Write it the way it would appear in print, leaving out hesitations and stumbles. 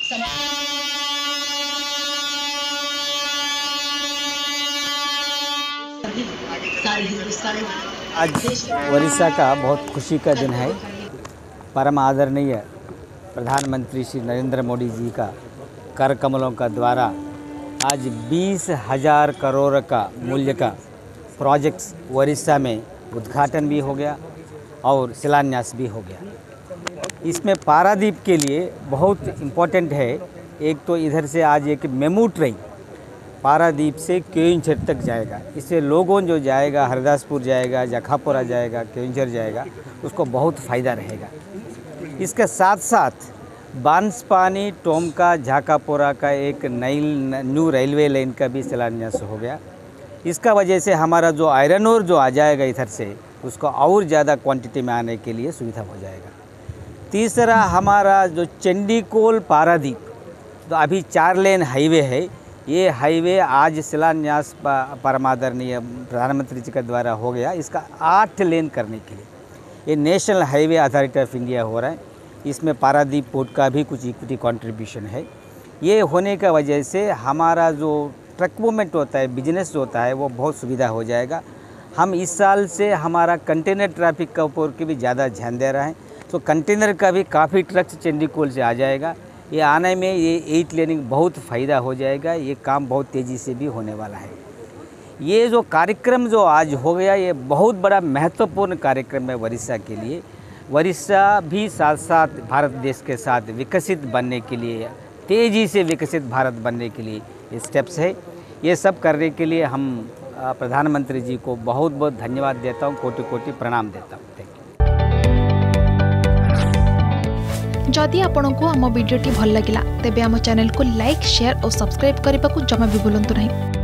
आज उड़ीसा का बहुत खुशी का दिन है। परम आदरणीय प्रधानमंत्री श्री नरेंद्र मोदी जी का कर कमलों का द्वारा आज 20,000 करोड़ का मूल्य का प्रोजेक्ट्स उड़ीसा में उद्घाटन भी हो गया और शिलान्यास भी हो गया। इसमें पारादीप के लिए बहुत इम्पोर्टेंट है। एक तो इधर से आज एक मेमू ट्रेन पारादीप से केओंझर तक जाएगा। इससे लोगों जो जाएगा, हरदासपुर जाएगा, जखापुरा जाएगा, केओंझर जाएगा, उसको बहुत फ़ायदा रहेगा। इसके साथ साथ बांसपानी टोमका झाकापुरा का एक न्यू रेलवे लाइन का भी शिलान्यास हो गया। इसका वजह से हमारा जो आयरन ओर जो आ जाएगा इधर से, उसको और ज़्यादा क्वांटिटी में आने के लिए सुविधा हो जाएगा। तीसरा, हमारा जो चंडीकोल पारादीप तो अभी 4 लेन हाईवे है, ये हाईवे आज शिलान्यास परमादरणीय प्रधानमंत्री जी के द्वारा हो गया। इसका 8 लेन करने के लिए ये national highway authority of India हो रहा है। इसमें पारादीप पोर्ट का भी कुछ इक्विटी कंट्रीब्यूशन है। ये होने का वजह से हमारा जो ट्रक मूवमेंट होता है, बिजनेस होता है, वो बहुत सुविधा हो जाएगा। हम इस साल से हमारा कंटेनर ट्रैफिक का ऊपर के भी ज़्यादा ध्यान दे रहे हैं, तो कंटेनर का भी काफ़ी ट्रक्स चंडीकोल से आ जाएगा। ये आने में ये 8 लेनिंग बहुत फ़ायदा हो जाएगा। ये काम बहुत तेज़ी से भी होने वाला है। ये जो कार्यक्रम जो आज हो गया, ये बहुत बड़ा महत्वपूर्ण कार्यक्रम है उड़ीसा के लिए। उड़ीसा भी साथ साथ भारत देश के साथ विकसित बनने के लिए, तेज़ी से विकसित भारत बनने के लिए ये स्टेप्स है। ये सब करने के लिए हम प्रधानमंत्री जी को बहुत बहुत धन्यवाद देता हूँ, कोटि कोटि प्रणाम देता हूँ। Thank you. जदि आपंक आम भिडी भल लगा तेब आम चैनल को लाइक, शेयर और सब्सक्राइब करने को जमा भी भूलु नहीं।